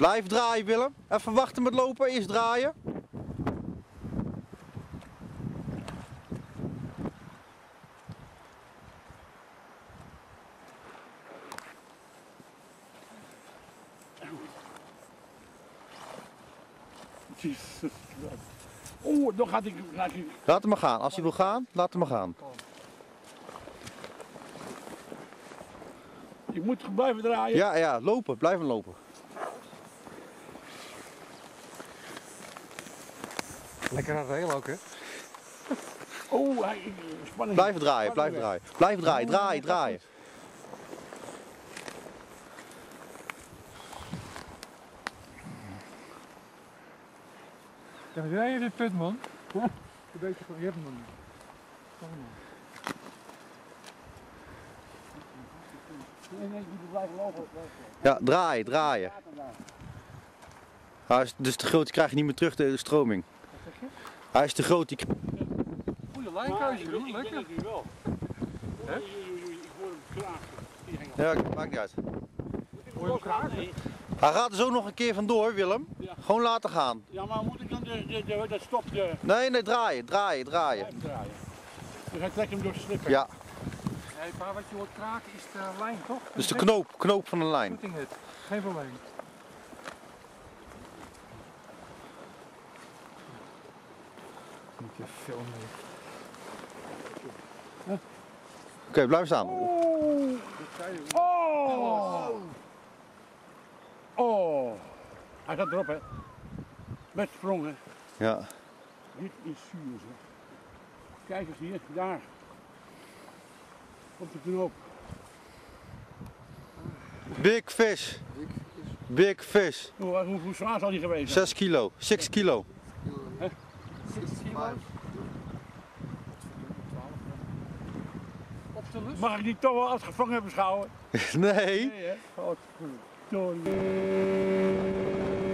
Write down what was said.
Blijf draaien, Willem. Even wachten met lopen, eerst draaien. Oeh, dan gaat ik. Laat hem maar gaan. Als hij wil gaan, laat hem maar gaan. Ik moet blijven draaien. Ja, ja, lopen. Blijf hem lopen. Lekker aan de rail ook, hè? Oh, spanning. Blijf draaien, blijf draaien. Blijf draaien, draaien, draaien. Ja, jij hebt dit put, man. Een beetje van, je hebt hem nog niet. Nee, je moet blijven lopen. Ja, draaien, draaien. Hij is dus te groot, die krijg je niet meer terug, de stroming. Wat zeg je? Hij is te groot, die... Goeie lijnkeuze, hoor. Lekker. Ik wel. Hè? Ik hoor hem kraken. Ja, maakt niet uit. Hoor je hem kraken? Hij gaat er zo nog een keer vandoor, Willem. Ja. Gewoon laten gaan. Ja, maar moet ik dan dat stop Nee, nee, draaien, draaien, draaien. blijven draaien? Dus hij trekt hem door zijn slipper. Ja, Nee, maar wat je hoort kraken is de lijn, toch? dus de knoop van de lijn. Shooting hit. Geen probleem. Moet je filmen. Oké, blijf staan. Oh! Oh! Oh! Hij gaat erop, hè? Met sprongen. Ja. Dit is zuur, zeg. Kijk eens hier, daar. Op de knoop. Big fish. Big fish. Hoe zwaar zal die geweest zijn? 6 kilo. 6 kilo. 60 kilo. Op de lus. Mag ik die toch wel als gevangen beschouwen? Nee. Nee, hè? Godverdomme.